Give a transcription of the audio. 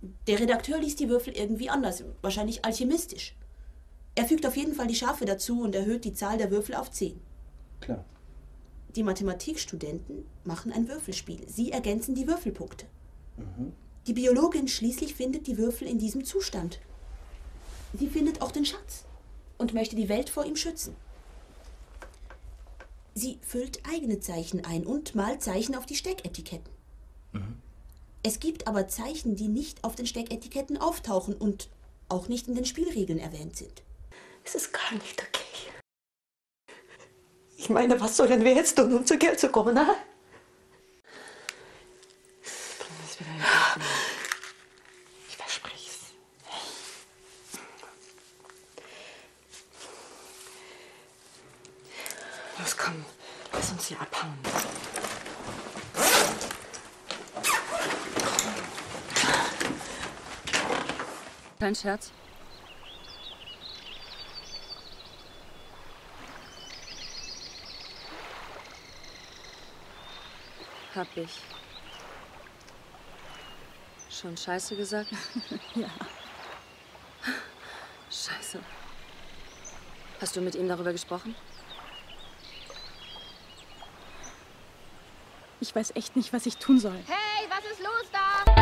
Der Redakteur liest die Würfel irgendwie anders, wahrscheinlich alchemistisch. Er fügt auf jeden Fall die Schafe dazu und erhöht die Zahl der Würfel auf 10. Klar. Die Mathematikstudenten machen ein Würfelspiel. Sie ergänzen die Würfelpunkte. Die Biologin schließlich findet die Würfel in diesem Zustand. Sie findet auch den Schatz und möchte die Welt vor ihm schützen. Sie füllt eigene Zeichen ein und malt Zeichen auf die Stecketiketten. Es gibt aber Zeichen, die nicht auf den Stecketiketten auftauchen und auch nicht in den Spielregeln erwähnt sind. Es ist gar nicht okay. Ich meine, was sollen wir jetzt tun, um zu Geld zu kommen, ne? Das wieder in Ordnung. Ich verspreche es. Los, komm. Lass uns hier abhauen. Kein Scherz? Hab ich schon Scheiße gesagt? Ja. Scheiße. Hast du mit ihm darüber gesprochen? Ich weiß echt nicht, was ich tun soll. Hey, was ist los da?